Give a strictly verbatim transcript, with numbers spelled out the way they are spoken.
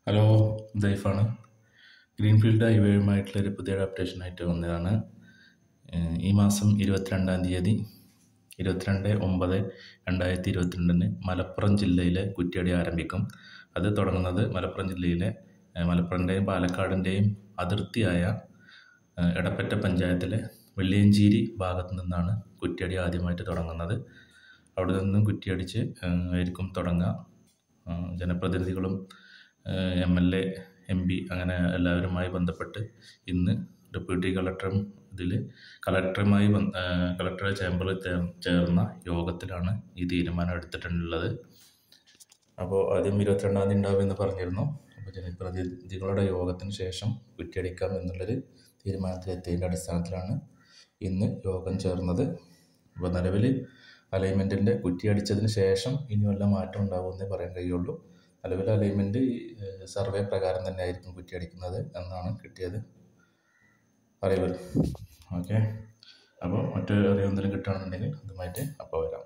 Hello, ദൈഫാണ്. Greenfield ഹൈവേയുമായിട്ടുള്ളൊരു പുതിയ അപ്ഡേഷനായിട്ട് വന്നതാണ്. ഈ മാസം ഇരുപത്തിരണ്ടാം തീയതി ഇരുപത്തിരണ്ട് ഒമ്പത് രണ്ടായിരത്തി ഇരുപത്തിരണ്ടിന് മലപ്പുറം ജില്ലയിലെ കുറ്റ്യാടി ആരംഭിക്കും. അത് തുടങ്ങുന്നത് മലപ്പുറം ജില്ലയിലെ മലപ്പുറൻ്റെയും പാലക്കാടിൻ്റെയും അതിർത്തിയായ എടപ്പറ്റ പഞ്ചായത്തിലെ വെള്ളിയഞ്ചേരി ഭാഗത്തു നിന്നാണ് കുറ്റ്യാടി ആദ്യമായിട്ട് തുടങ്ങുന്നത്. അവിടെ നിന്നും കുറ്റിയടിച്ച് ആയിരിക്കും തുടങ്ങുക. ജനപ്രതിനിധികളും M L A M P അങ്ങനെ എല്ലാവരുമായി ബന്ധപ്പെട്ട് ഇന്ന് ഡെപ്യൂട്ടി കളക്ടറും ഇതിൽ കളക്ടറുമായി കളക്ടറുടെ ചേംബറിൽ ചേർന്ന യോഗത്തിലാണ് ഈ തീരുമാനം എടുത്തിട്ടുള്ളത്. അപ്പോൾ ആദ്യം ഇരുപത്തിരണ്ടാം തീയതി ഉണ്ടാവുമെന്ന് പറഞ്ഞിരുന്നു. അപ്പോൾ ജനപ്രതിനിധികളുടെ യോഗത്തിന് ശേഷം കുറ്റിയടിക്കാം എന്നുള്ളൊരു തീരുമാനത്തിലെത്തിയതിൻ്റെ അടിസ്ഥാനത്തിലാണ് ഇന്ന് യോഗം ചേർന്നത്. അപ്പോൾ നിലവിൽ അലൈൻമെൻറ്റിൻ്റെ കുറ്റിയടിച്ചതിന് ശേഷം ഇനി വല്ല മാറ്റം ഉണ്ടാവുമെന്നേ പറയാൻ കഴിയുള്ളൂ. നിലവിൽ അലൈൻമെൻറ്റ് സർവേ പ്രകാരം തന്നെ ആയിരിക്കും കുറ്റിയടിക്കുന്നത് എന്നാണ് കിട്ടിയത് അറിവ്. ഓക്കെ, അപ്പോൾ മറ്റൊരു അറിവെന്തെങ്കിലും കിട്ടുകയാണെന്നുണ്ടെങ്കിൽ അതുമായിട്ട് അപ്പോൾ വരാം.